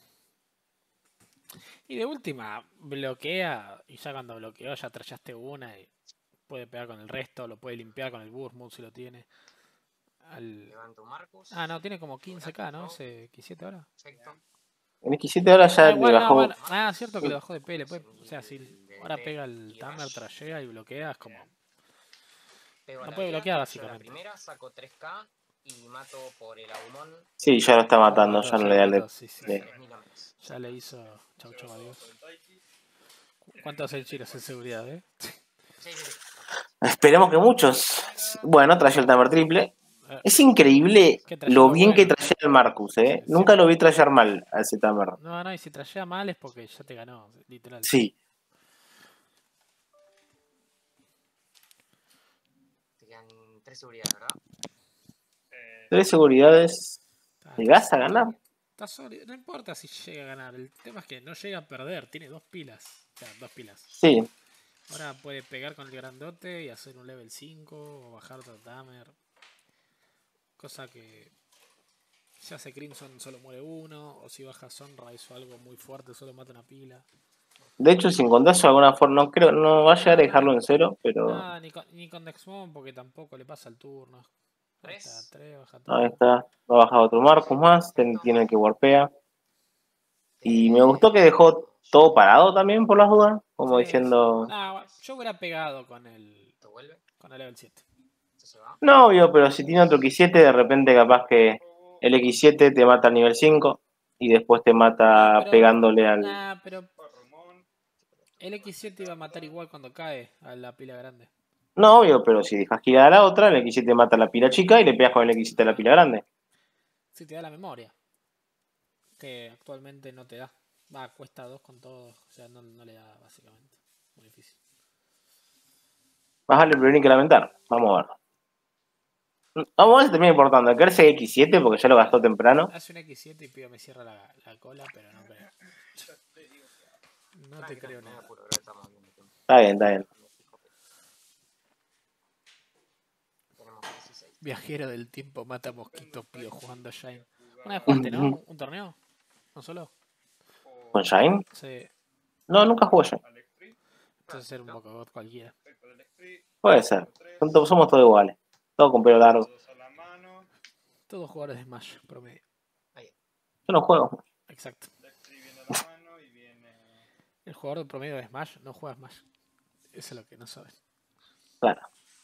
[SPEAKER 1] Y de última, bloquea, y ya cuando bloqueó ya trayaste una y puede pegar con el resto, lo puede limpiar con el Burst Mode si lo tiene. Al...
[SPEAKER 3] Levanto un Marcus.
[SPEAKER 1] Ah, no, tiene como quince k, ¿no? Ese X siete ahora.
[SPEAKER 3] Perfecto.
[SPEAKER 2] En X siete ahora ya
[SPEAKER 1] Ah,
[SPEAKER 2] le
[SPEAKER 1] igual, no,
[SPEAKER 2] bajó.
[SPEAKER 1] bueno. Ah, cierto que le bajó de P. Le puede... O sea, si
[SPEAKER 3] De
[SPEAKER 1] ahora
[SPEAKER 3] D P
[SPEAKER 1] pega el
[SPEAKER 3] y
[SPEAKER 1] Tamer,
[SPEAKER 3] Rush.
[SPEAKER 1] trashea y bloquea, es como...
[SPEAKER 3] Pego a
[SPEAKER 1] No
[SPEAKER 3] la
[SPEAKER 1] puede
[SPEAKER 3] vía,
[SPEAKER 1] bloquear,
[SPEAKER 3] yo
[SPEAKER 1] básicamente.
[SPEAKER 3] La primera saco tres k y mato por el Agumon.
[SPEAKER 2] Sí, ya lo está matando,
[SPEAKER 1] mató,
[SPEAKER 2] ya no
[SPEAKER 1] ya
[SPEAKER 2] le
[SPEAKER 1] lo
[SPEAKER 2] da el
[SPEAKER 1] mató,
[SPEAKER 2] de-
[SPEAKER 1] sí, sí.
[SPEAKER 2] de-
[SPEAKER 3] tres mil a menos.
[SPEAKER 1] Ya le hizo... Chau, chau, adiós.
[SPEAKER 4] Por el Taiki.
[SPEAKER 1] ¿Cuánto hace el Chiros en seguridad, eh?
[SPEAKER 3] Sí, sí, sí.
[SPEAKER 2] Esperemos que muchos. Bueno, trae el Tamer triple.
[SPEAKER 1] Eh,
[SPEAKER 2] Es increíble
[SPEAKER 1] Que
[SPEAKER 2] lo
[SPEAKER 1] trayó
[SPEAKER 2] bien que
[SPEAKER 1] bueno.
[SPEAKER 2] trae el Marcus, ¿eh?
[SPEAKER 1] Sí,
[SPEAKER 2] Nunca
[SPEAKER 1] sí.
[SPEAKER 2] lo vi trayar mal a ese Tamer.
[SPEAKER 1] No, no, y si trashea mal es porque ya te ganó, literal.
[SPEAKER 2] Sí.
[SPEAKER 3] Te quedan tres seguridades, ¿verdad?
[SPEAKER 4] Eh,
[SPEAKER 2] Tres seguridades.
[SPEAKER 1] Está-
[SPEAKER 2] ¿Llegás a ganar?
[SPEAKER 1] Está sólido. No importa si llega a ganar. El tema es que no llega a perder. Tiene dos pilas. O sea, dos pilas.
[SPEAKER 2] Sí.
[SPEAKER 1] Ahora puede pegar con el grandote y hacer un level cinco o bajar otro Tamer. Cosa que si hace Crimson solo muere uno. O si baja Sunrise o algo muy fuerte solo mata una pila.
[SPEAKER 2] De hecho, sin contazo de alguna forma, no creo, no va a llegar a dejarlo en cero, pero
[SPEAKER 1] Ah, ni con, ni con Dexmon porque tampoco le pasa el turno. Ahí está,
[SPEAKER 3] Tres.
[SPEAKER 1] tres, baja
[SPEAKER 2] ahí
[SPEAKER 1] todo.
[SPEAKER 2] está. Va a bajar otro Marcus más, ten- tiene el que warpea. Y me gustó que dejó todo parado también por las dudas, como
[SPEAKER 1] Sí,
[SPEAKER 2] diciendo,
[SPEAKER 1] sí. Nah, yo hubiera pegado con el,
[SPEAKER 3] Esto vuelve.
[SPEAKER 1] con el level siete.
[SPEAKER 3] Esto se va.
[SPEAKER 2] no, obvio, pero si tiene otro equis siete, de repente capaz que el equis siete te mata al nivel cinco y después te
[SPEAKER 1] No,
[SPEAKER 2] mata
[SPEAKER 1] pero,
[SPEAKER 2] pegándole al...
[SPEAKER 1] nah, pero
[SPEAKER 4] Farromón.
[SPEAKER 1] el equis siete iba a matar igual cuando cae a la pila grande.
[SPEAKER 2] No, obvio, pero si dejas girar a la otra, el equis siete mata a la pila chica y le pegas con el equis siete a la pila grande.
[SPEAKER 1] Si te da la memoria. Que actualmente no te da. Va, cuesta dos con todo. O sea, no, no le da básicamente. Muy difícil.
[SPEAKER 2] Más vale prevenir que lamentar. Vamos a ver. Vamos a ver si termina importando. El ese equis siete, porque ya lo gastó temprano.
[SPEAKER 1] Hace un equis siete y pido me cierra la, la cola, pero no creo. No te
[SPEAKER 3] Tranqui,
[SPEAKER 1] creo
[SPEAKER 3] tranqui, no me
[SPEAKER 1] nada.
[SPEAKER 3] apuro, creo que estamos bien de tiempo.
[SPEAKER 2] Está bien, está bien.
[SPEAKER 3] Me fijo que tenemos dieciséis.
[SPEAKER 1] Viajero del tiempo mata mosquitos, pido jugando a Shine. Una vez jugaste, ¿no? ¿Un, un torneo? ¿No solo?
[SPEAKER 2] ¿Con Shine?
[SPEAKER 1] Sí.
[SPEAKER 2] No, nunca jugué Shine.
[SPEAKER 1] Entonces ser un poco bot cualquiera.
[SPEAKER 2] Puede ser. Son to- Somos todos iguales. Todos con pelo largo.
[SPEAKER 4] Todos a la mano.
[SPEAKER 1] Todos jugadores de Smash, promedio.
[SPEAKER 2] Yo no juego.
[SPEAKER 1] Exacto.
[SPEAKER 4] Dextri viene a la mano y viene.
[SPEAKER 1] El jugador de promedio de Smash no juega Smash. Eso es lo que no saben.
[SPEAKER 2] Claro.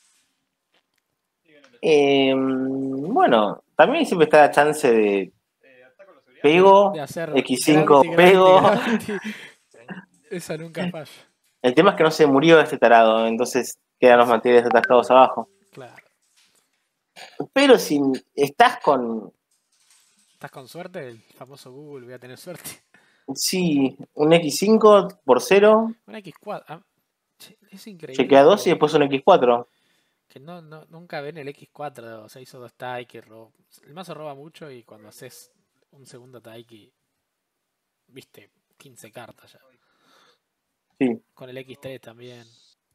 [SPEAKER 4] Y viene el
[SPEAKER 2] Eh, bueno, también siempre está la chance de
[SPEAKER 4] eh, ataco a la seguridad.
[SPEAKER 2] pego,
[SPEAKER 1] De hacer
[SPEAKER 2] equis cinco,
[SPEAKER 1] gravity,
[SPEAKER 2] pego.
[SPEAKER 1] gravity, gravity. Esa nunca falla.
[SPEAKER 2] El tema es que no se murió este tarado, entonces quedan los materiales atascados abajo.
[SPEAKER 1] Claro.
[SPEAKER 2] Pero si estás con,
[SPEAKER 1] ¿Estás con suerte? El famoso Google, voy a tener suerte.
[SPEAKER 2] sí, un equis cinco por cero,
[SPEAKER 1] Un equis cuatro. Ah, che, es increíble.
[SPEAKER 2] chequea dos y
[SPEAKER 1] que,
[SPEAKER 2] después un equis cuatro.
[SPEAKER 1] que no, no, nunca ven el equis cuatro. O sea, hizo dos Taiki. Rob... El mazo roba mucho y cuando haces un segundo Taiki, viste, quince cartas ya.
[SPEAKER 2] Sí,
[SPEAKER 1] Con el equis tres también.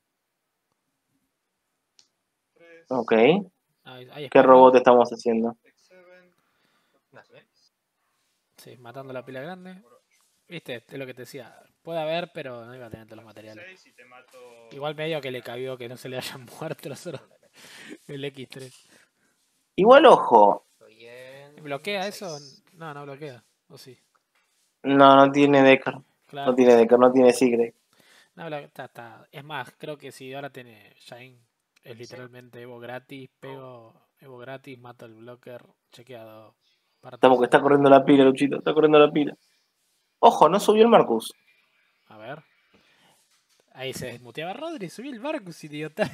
[SPEAKER 4] tres.
[SPEAKER 2] ok.
[SPEAKER 1] Ahí, ahí
[SPEAKER 2] ¿Qué
[SPEAKER 1] Sparrow.
[SPEAKER 2] robot estamos haciendo?
[SPEAKER 4] X siete.
[SPEAKER 3] No, ¿sí?
[SPEAKER 1] Sí, matando la pila grande. Viste, es lo que te decía. Puede haber, pero no iba a tener todos los materiales.
[SPEAKER 4] seis y te mato.
[SPEAKER 1] Igual medio que le cabió que no se le hayan muerto los otros. El equis tres.
[SPEAKER 2] Igual, ojo,
[SPEAKER 3] Estoy en.
[SPEAKER 1] ¿Bloquea
[SPEAKER 3] seis.
[SPEAKER 1] eso? No, no bloquea. ¿O sí?
[SPEAKER 2] no, no tiene Decker. No
[SPEAKER 1] Claro.
[SPEAKER 2] tiene Decker, no tiene Secret.
[SPEAKER 1] No, blo- está, está. Es más, creo que si ahora tiene Shine, es literalmente Evo gratis, pego Evo gratis, mato el blocker, chequeado.
[SPEAKER 2] Estamos que está corriendo la pila, Luchito, está corriendo la pila. Ojo, no subió el Marcus.
[SPEAKER 1] A ver. Ahí se desmuteaba Rodri, subí el Marcus, idiota.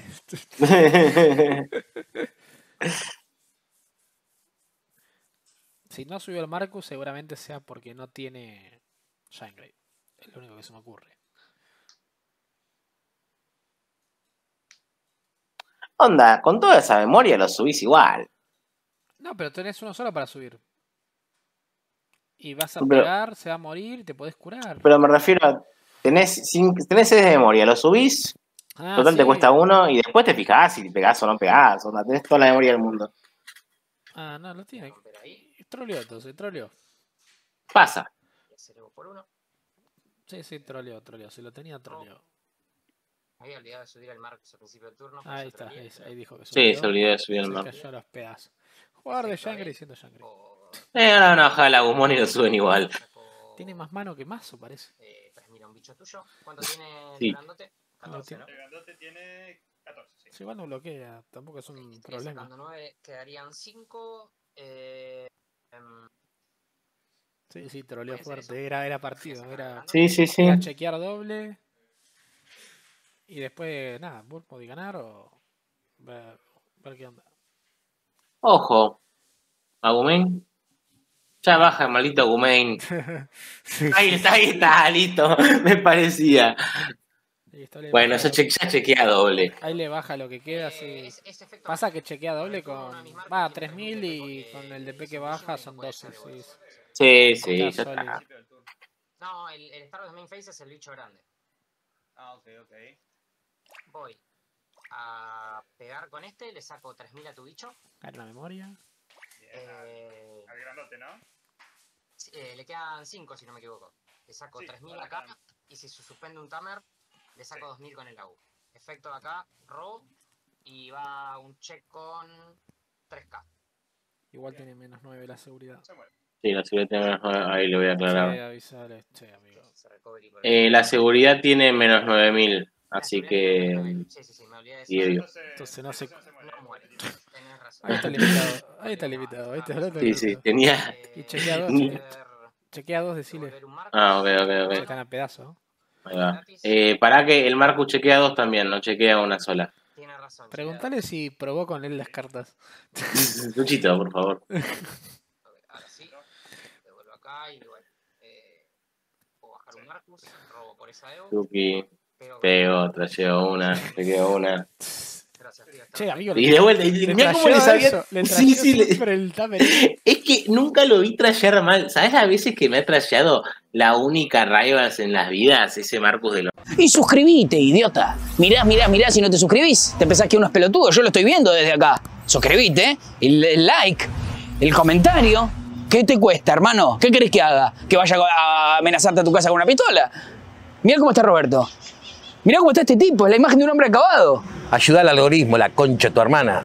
[SPEAKER 1] Si no subió el Marcus, seguramente sea porque no tiene Shinegrave. Es lo único que se me ocurre.
[SPEAKER 2] Onda, con toda esa memoria lo subís igual.
[SPEAKER 1] No, pero tenés uno solo para subir. Y vas a
[SPEAKER 2] Pero,
[SPEAKER 1] pegar, se va a morir y te podés curar.
[SPEAKER 2] pero me refiero a. Tenés, sin, tenés seis de memoria, lo subís,
[SPEAKER 1] Ah,
[SPEAKER 2] total te
[SPEAKER 1] sí.
[SPEAKER 2] cuesta uno y después te fijás si pegás o no pegás. Onda, tenés toda la memoria del mundo.
[SPEAKER 1] Ah, no, lo tiene.
[SPEAKER 3] Romper ahí.
[SPEAKER 1] Troleó entonces, troleó.
[SPEAKER 2] Pasa.
[SPEAKER 3] Y hacer Evo por uno.
[SPEAKER 1] Sí, sí, troleó, troleó. Si lo tenía, troleó.
[SPEAKER 3] Me había olvidado de subir el Marcus al principio del turno. por
[SPEAKER 1] Ahí
[SPEAKER 3] eso
[SPEAKER 1] está,
[SPEAKER 3] troleé,
[SPEAKER 1] ahí,
[SPEAKER 3] pero-
[SPEAKER 1] ahí dijo que
[SPEAKER 2] Sí,
[SPEAKER 1] subió.
[SPEAKER 2] se olvidó de subir el
[SPEAKER 1] Se
[SPEAKER 2] Marcus.
[SPEAKER 1] cayó a los pedazos. Jugador de
[SPEAKER 3] Perfecto,
[SPEAKER 1] Shangri
[SPEAKER 3] ahí.
[SPEAKER 1] siendo Shangri.
[SPEAKER 3] Por-
[SPEAKER 2] Eh, ahora no baja la Gumón y lo suben igual.
[SPEAKER 3] saco,
[SPEAKER 1] Tiene más mano que mazo, parece.
[SPEAKER 3] eh, pues mira, un bicho tuyo. ¿Cuánto tiene
[SPEAKER 2] Sí.
[SPEAKER 3] el grandote? catorce,
[SPEAKER 1] tiene-
[SPEAKER 3] ¿no?
[SPEAKER 4] El grandote tiene catorce, sí.
[SPEAKER 1] Si igual no bloquea, tampoco es un
[SPEAKER 3] Estaría
[SPEAKER 1] problema.
[SPEAKER 3] sacando nueve, quedarían cinco. Eh, em,
[SPEAKER 1] Sí, sí, troleó
[SPEAKER 3] Puede ser eso.
[SPEAKER 1] fuerte. Era, era partido.
[SPEAKER 3] Voy a sacar
[SPEAKER 1] Era,
[SPEAKER 3] adelante.
[SPEAKER 2] Sí, sí, sí.
[SPEAKER 1] era chequear doble. Y después, nada, Burp podía ganar o ver, ver qué onda.
[SPEAKER 2] Ojo. Agumain. Ya baja el maldito Agumain.
[SPEAKER 1] Sí,
[SPEAKER 2] Ahí
[SPEAKER 1] sí,
[SPEAKER 2] está, ahí está, listo. Me parecía.
[SPEAKER 1] sí, esto le
[SPEAKER 2] Bueno,
[SPEAKER 1] baja
[SPEAKER 2] ya,
[SPEAKER 1] lo-
[SPEAKER 2] che- ya chequea doble.
[SPEAKER 1] ahí le baja lo que queda.
[SPEAKER 3] eh,
[SPEAKER 1] Sí.
[SPEAKER 3] es- ese efecto
[SPEAKER 1] Pasa
[SPEAKER 3] no.
[SPEAKER 1] que chequea doble
[SPEAKER 3] Con
[SPEAKER 1] con.
[SPEAKER 3] uno de mis marcos
[SPEAKER 1] Va,
[SPEAKER 3] tiene
[SPEAKER 1] tres mil
[SPEAKER 3] tres mil
[SPEAKER 1] y
[SPEAKER 3] porque
[SPEAKER 1] con el D P
[SPEAKER 3] es
[SPEAKER 1] que
[SPEAKER 3] un
[SPEAKER 1] baja
[SPEAKER 3] bicho y
[SPEAKER 1] son
[SPEAKER 3] no puede
[SPEAKER 1] doce.
[SPEAKER 3] ser
[SPEAKER 1] Sí.
[SPEAKER 3] Evo eso.
[SPEAKER 2] Sí, sí,
[SPEAKER 1] Está
[SPEAKER 2] ya
[SPEAKER 1] sólido.
[SPEAKER 2] está.
[SPEAKER 4] Principio del turno.
[SPEAKER 3] No, el, el Star of the Main Phase es el bicho grande.
[SPEAKER 4] Ah, ok, ok.
[SPEAKER 3] Voy a pegar con este, le saco tres mil a tu bicho.
[SPEAKER 1] Cae la memoria.
[SPEAKER 4] Bien.
[SPEAKER 3] Eh,
[SPEAKER 4] Al, al grandote, ¿no?
[SPEAKER 3] eh, le quedan cinco si no me equivoco. Le saco
[SPEAKER 4] Sí,
[SPEAKER 3] tres mil
[SPEAKER 4] ahora
[SPEAKER 3] acá.
[SPEAKER 4] quedan
[SPEAKER 3] y si se suspende un tamer, le saco dos mil con el A U. Efecto de acá, robo, y va un check con tres K.
[SPEAKER 1] Igual tiene menos nueve la seguridad.
[SPEAKER 4] Se muere.
[SPEAKER 2] Sí, la seguridad tiene menos nueve. Ahí le voy a
[SPEAKER 1] Sí,
[SPEAKER 2] aclarar.
[SPEAKER 1] avisale, che, amigo.
[SPEAKER 3] Se recovery por el-
[SPEAKER 2] Eh, la seguridad tiene menos nueve mil.
[SPEAKER 3] La
[SPEAKER 2] Así
[SPEAKER 3] seguridad tiene nueve
[SPEAKER 2] que.
[SPEAKER 3] mil. Sí, sí, sí, me olvidé de eso.
[SPEAKER 2] Y Dios.
[SPEAKER 4] Entonces,
[SPEAKER 1] Entonces no se-
[SPEAKER 4] muere.
[SPEAKER 3] No muere. Tenés razón.
[SPEAKER 1] Ahí está limitado. Ahí está limitado. ¿Viste? Ahora está
[SPEAKER 2] Sí, sí,
[SPEAKER 1] limitado.
[SPEAKER 2] tenía.
[SPEAKER 3] Eh,
[SPEAKER 1] Y chequea dos,
[SPEAKER 3] voy a
[SPEAKER 1] chequea.
[SPEAKER 3] ver-
[SPEAKER 1] Chequea dos,
[SPEAKER 3] voy a
[SPEAKER 1] decile.
[SPEAKER 3] ver un Marcus.
[SPEAKER 2] Ah, ok, ok, ok.
[SPEAKER 1] Se están a pedazos, ¿no?
[SPEAKER 2] Ahí va. Eh, para que el Marcus chequea dos también, no chequea una sola.
[SPEAKER 3] Tiene razón.
[SPEAKER 1] Preguntale si probó con él las cartas.
[SPEAKER 2] Luchito, por favor.
[SPEAKER 3] Ok, ahora sí. Devuelvo acá y bueno. Eh, puedo bajar un Marcus. Robo por esa Evo.
[SPEAKER 2] Tuki,
[SPEAKER 3] Pego.
[SPEAKER 2] pego, trayeo una, chequeo una.
[SPEAKER 3] Gracias, tío.
[SPEAKER 1] Che, amigo.
[SPEAKER 2] Y de vuelta, y
[SPEAKER 1] le
[SPEAKER 2] mirá cómo le
[SPEAKER 1] trasheó
[SPEAKER 2] sabía.
[SPEAKER 1] eso, le
[SPEAKER 2] Sí,
[SPEAKER 1] trasheó
[SPEAKER 2] sí, le-
[SPEAKER 1] siempre el tamer.
[SPEAKER 2] Es que nunca lo vi trashear mal. ¿Sabes las veces que me ha trasheado la única Rivals en las vidas? Ese Marcus de los.
[SPEAKER 5] Y suscribite, idiota. Mirá, mirá, mirá, si no te suscribís, te pensás que uno es pelotudo. Yo lo estoy viendo desde acá. Suscribite, el, el like, el comentario. ¿Qué te cuesta, hermano? ¿Qué querés que haga? ¿Que vaya a amenazarte a tu casa con una pistola? Mirá cómo está Roberto. Mirá cómo está este tipo, es la imagen de un hombre acabado.
[SPEAKER 6] Ayuda al algoritmo, la concha de tu hermana.